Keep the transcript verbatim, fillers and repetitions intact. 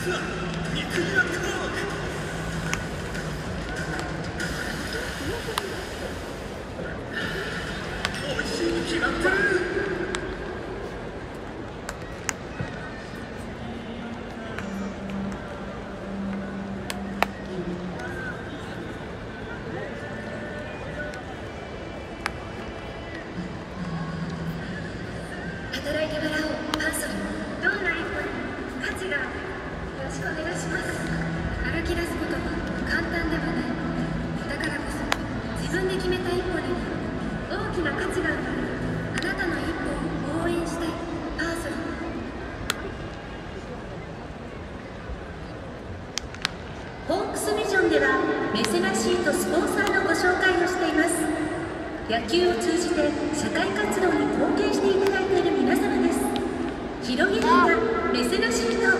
働いてもらおう。パンソル、どんな一歩に価値がある。よろしくお願いします。歩き出すことは簡単ではない。だからこそ自分で決めた一歩に大きな価値がある。あなたの一歩を応援したい。パンソル。ホークスビジョンではメセナシートスポンサーのご紹介をしています。野球を通じて社会活動に貢献していただいている皆様です。広げるがメセナシート。